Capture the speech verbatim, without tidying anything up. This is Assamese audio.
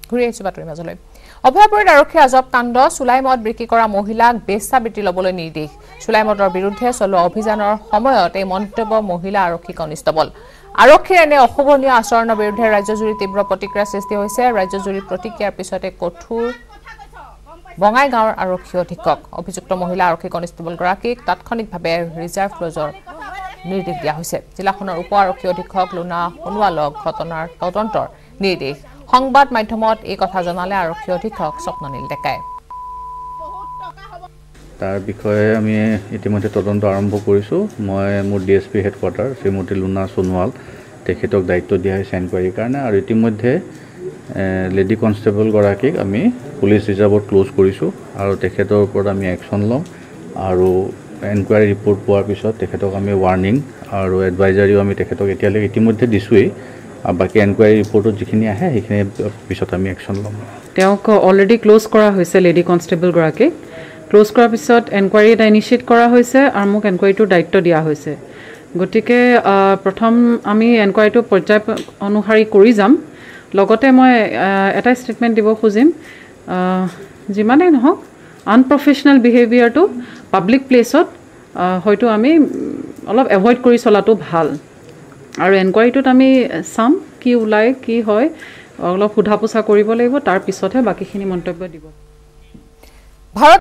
ঘূৰি আহিছো বাতৰি মাজলৈ অভয়াপুৰীত আৰক্ষী আজব কাণ্ড চুলাইমত বিক্ৰী কৰা মহিলাক বেচাবৃত্তি ল'বলৈ নিৰ্দেশ চুলাইমতৰ বিৰুদ্ধে চলোৱা অভিযানৰ সময়ত এই মন্তব্য মহিলা আৰক্ষী কনিষ্টবল আৰক্ষীৰ এনে অশোভনীয় আচৰণৰ বিৰুদ্ধে ৰাজ্যজুৰি তীব্ৰ প্ৰতিক্ৰিয়া সৃষ্টি হৈছে ৰাজ্যজুৰি প্ৰতিক্ৰিয়াৰ পিছতে কঠোৰ বঙাইগাঁৱৰ আৰক্ষী অধীক্ষক অভিযুক্ত মহিলা আৰক্ষী কনিষ্টবল গৰাকীক তাৎক্ষণিকভাৱে ৰিজাৰ্ভ ক্লজৰ নিৰ্দেশ দিয়া হৈছে জিলাখনৰ উপ আৰক্ষী অধীক্ষক লুনা সোণোৱালক ঘটনাৰ তদন্তৰ নিৰ্দেশ সংবাদ মাধ্যমত এই কথা জনালে আৰক্ষী অধীক্ষক স্বপ্ননীল ডেকাই তাৰ বিষয়ে আমি ইতিমধ্যে তদন্ত আৰম্ভ কৰিছো মই মোৰ ডিএসপি হেডকোৱাৰ্টাৰ শ্ৰীমতী লুনা সোণোৱাল তেখেতক দায়িত্ব দিয়া হৈছে এনকুৱাৰীৰ কাৰণে আৰু ইতিমধ্যে লেডি কনষ্টেবল গৰাকীক আমি পুলিচ ৰিজাৰ্ভত ক্লোজ কৰিছো আৰু তেখেতৰ ওপৰত আমি একশ্যন ল'ম আৰু এনকুৱাৰী ৰিপৰ্ট পোৱাৰ পিছত তেখেতক আমি ৱাৰ্নিং আৰু এডভাইজাৰীও আমি তেখেতক এতিয়ালৈকে ইতিমধ্যে দিছোৱেই বাকি এনকুৱাৰী ৰিপৰ্টত যিখিনি আহে সেইখিনি পিছত আমি একশ্যন ল'ম তেওঁক অলৰেডি ক্লোজ কৰা হৈছে লেডি কনষ্টেবল গৰাকীক ক্লোজ কৰাৰ পিছত এনকুৱাৰী এটা ইনিচিয়েট কৰা হৈছে আৰু মোক এনকুৱাৰীটোৰ দায়িত্ব দিয়া হৈছে গতিকে প্ৰথম আমি এনকুৱাৰীটো পৰ্যায় অনুসৰি কৰি যাম লগতে মই এটা ষ্টেটমেণ্ট দিব খুজিম যিমানেই নহওক আনপ্ৰফেচনেল বিহেভিয়াৰটো পাব্লিক প্লেচত হয়তো আমি অলপ এভইড কৰি চলাটো ভাল আৰু এনকুৱাৰীটোত আমি চাম কি ওলাই কি হয় অলপ সোধা পোছা কৰিব লাগিব তাৰ পিছতহে বাকীখিনি মন্তব্য দিব